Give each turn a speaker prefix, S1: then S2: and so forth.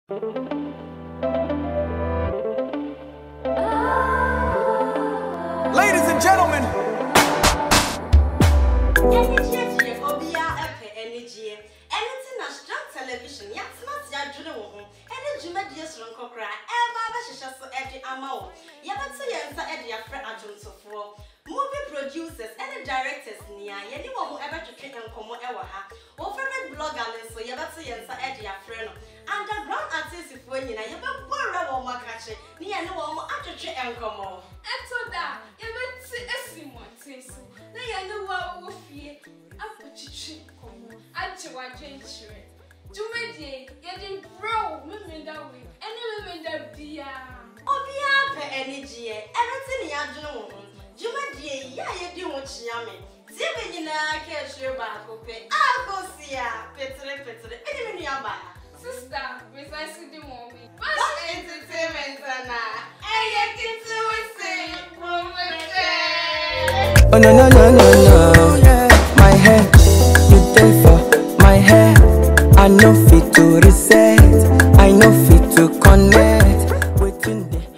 S1: Ladies and gentlemen.
S2: Television, Yatsmas Yadjuno, and the Jumadius Roncocra, Eva Shishaso Eddie Amao, Yabatsa Eddie Afra Ajunso for movie producers and the directors near anyone who ever to treat and come over her, or favorite blogger, so Yabatsa Eddie Afreno, underground artists if when you never borrow or Makachi, near no one after treat and come on.
S3: And so that, Simon says so. They know what will fear. I put you treat come on, and to what change. Jumadi, getting bro, women that way, and women that be
S2: Obia per energy, everything you do. Jumadi, ya you do what yummy. Zipping in a cashier back, okay. I'll go see ya, Petre, any yamba.
S3: Sister, precisely the moment.
S2: What's entertainment, Anna? And yet it's a
S4: oh no, my hair, you there for my hair. I know fit to reset, I know fit to connect. Waiting there.